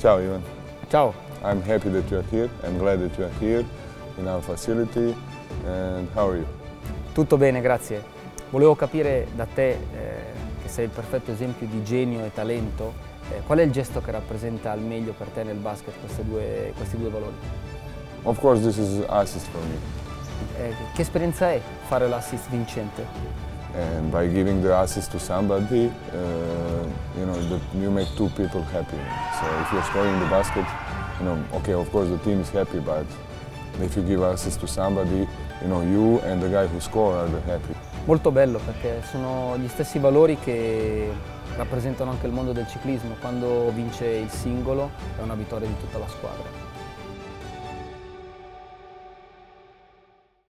Ciao Ivan. Ciao. I'm happy that you are here. I'm glad that you are here in our facility. And how are you? Tutto bene, grazie. Volevo capire da te, che sei il perfetto esempio di genio e talento, qual è il gesto che rappresenta al meglio per te nel basket questi due valori? Of course, this is assist for me. Che esperienza è fare l'assist vincente? And by giving the assist to somebody, you make two people happy. So if you're scoring the basket, okay, of course the team is happy, but if you give assist to somebody, you and the guy who score are happy. Molto bello, perché sono gli stessi valori che rappresentano anche il mondo del ciclismo. Quando vince il singolo è una vittoria di tutta la squadra.